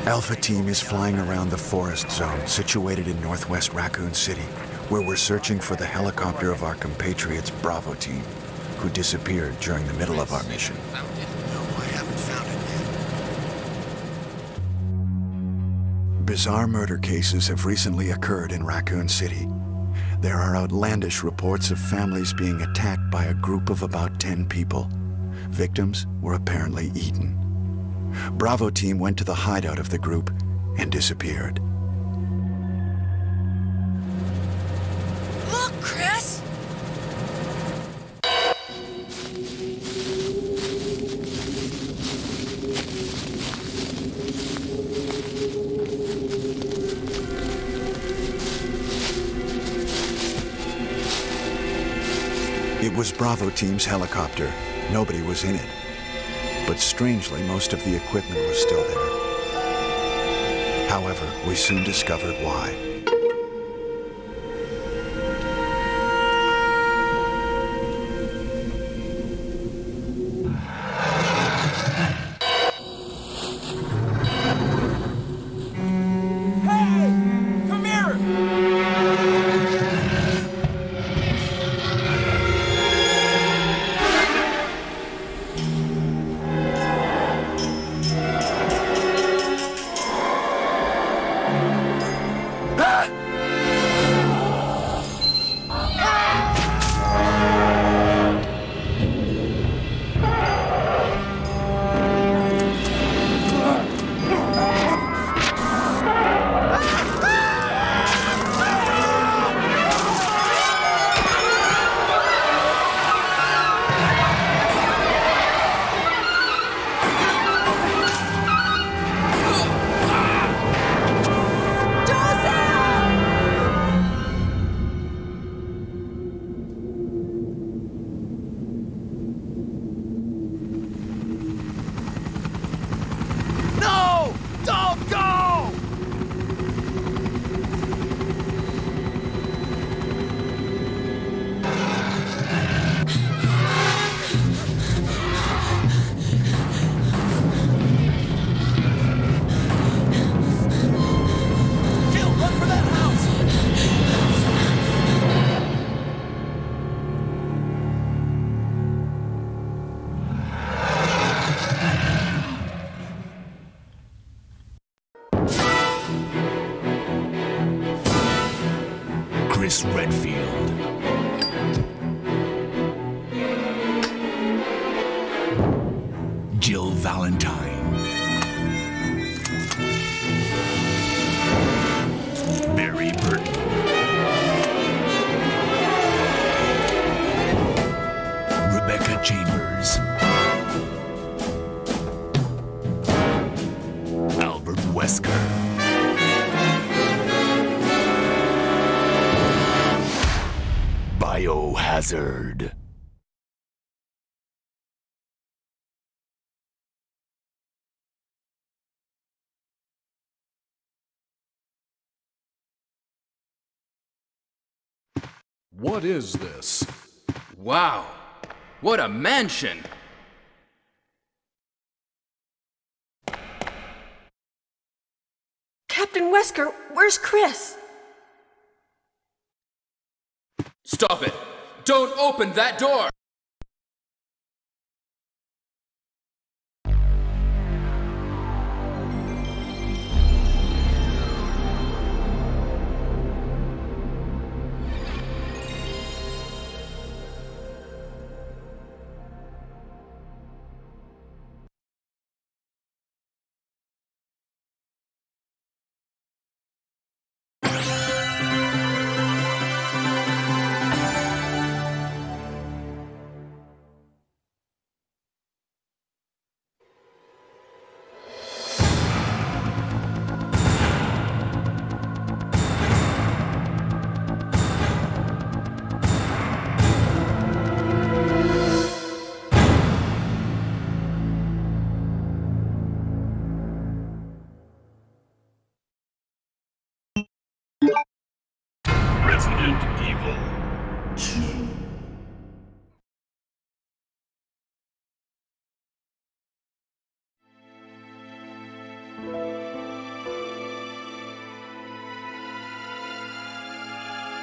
Alpha Team is flying around the forest zone situated in northwest Raccoon City, where we're searching for the helicopter of our compatriots Bravo Team, who disappeared during the middle of our mission. No, I haven't found it yet. Bizarre murder cases have recently occurred in Raccoon City. There are outlandish reports of families being attacked by a group of about 10 people. Victims were apparently eaten. Bravo Team went to the hideout of the group and disappeared. Look, Chris! It was Bravo Team's helicopter. Nobody was in it. But strangely, most of the equipment was still there. However, we soon discovered why. Chris Redfield. Jill Valentine. Barry Burton. Rebecca Chambers. Albert Wesker. Biohazard. What is this? Wow, what a mansion! Captain Wesker, where's Chris? Stop it! Don't open that door!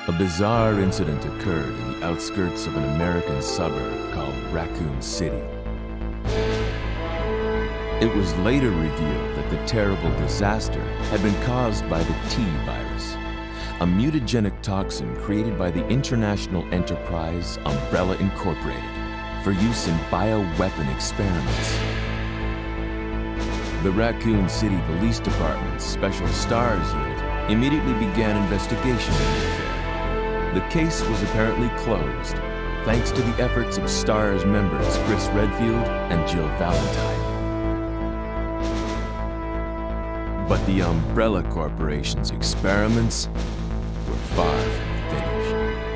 A bizarre incident occurred in the outskirts of an American suburb called Raccoon City. It was later revealed that the terrible disaster had been caused by the T virus, a mutagenic toxin created by the international enterprise Umbrella Incorporated for use in bioweapon experiments. The Raccoon City Police Department's Special Stars Unit immediately began investigation of the affair. The case was apparently closed, thanks to the efforts of STARS members Chris Redfield and Jill Valentine. But the Umbrella Corporation's experiments were far from finished.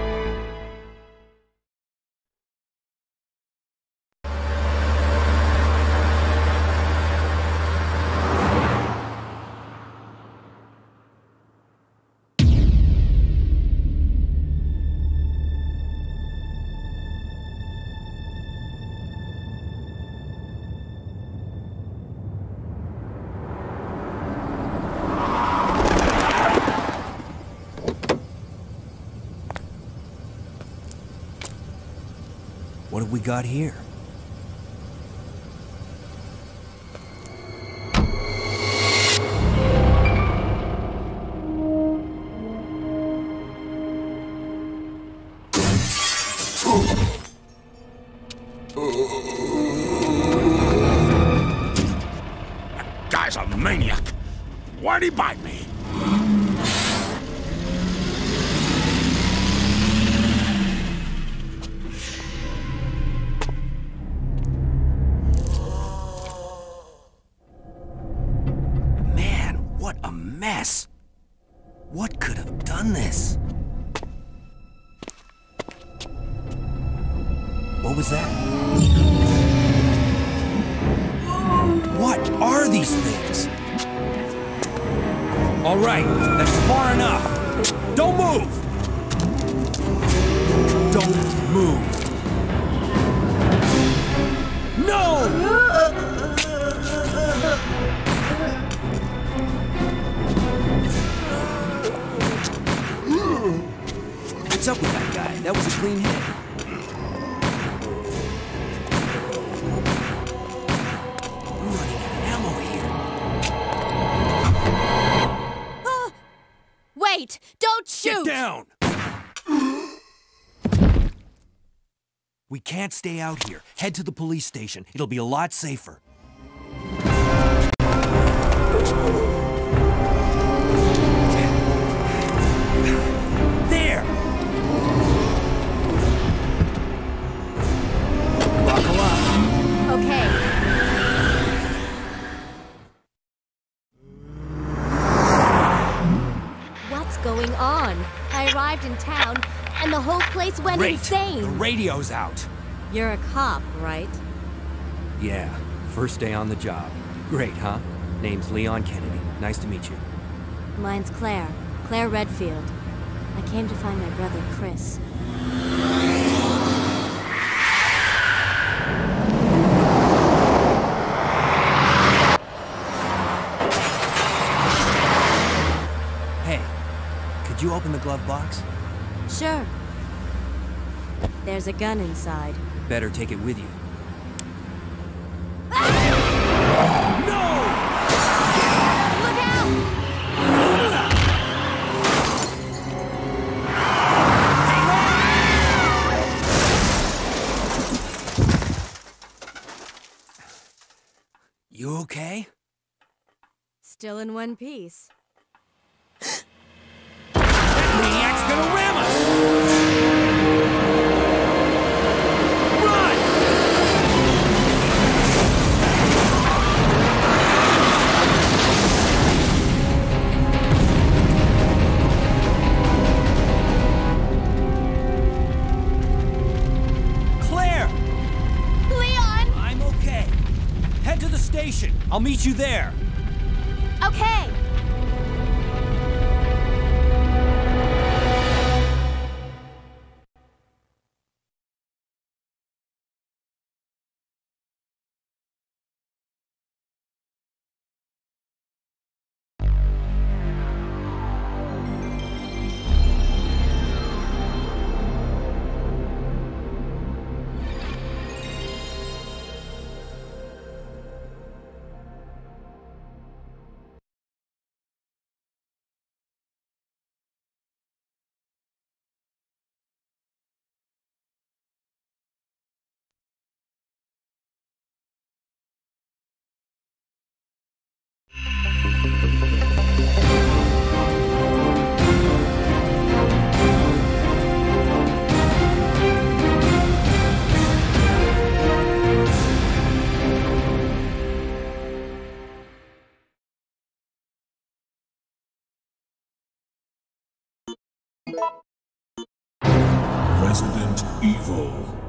What have we got here? That guy's a maniac. Why'd he bite me? What a mess! What could have done this? What was that? What are these things? All right, that's far enough. Don't move! Don't move! No! What's up with that guy? That was a clean hit. I'm running out of ammo here. Wait! Don't shoot! Get down! We can't stay out here. Head to the police station. It'll be a lot safer. Going on? I arrived in town, and the whole place went insane. The radio's out. You're a cop, right? Yeah, first day on the job. Great, huh? Name's Leon Kennedy. Nice to meet you. Mine's Claire. Claire Redfield. I came to find my brother, Chris. Could you open the glove box? Sure. There's a gun inside. Better take it with you. Ah! No! Look out! You okay? Still in one piece. Maniac's gonna ram us! Run! Claire! Leon! I'm okay. Head to the station. I'll meet you there. Okay. Resident Evil.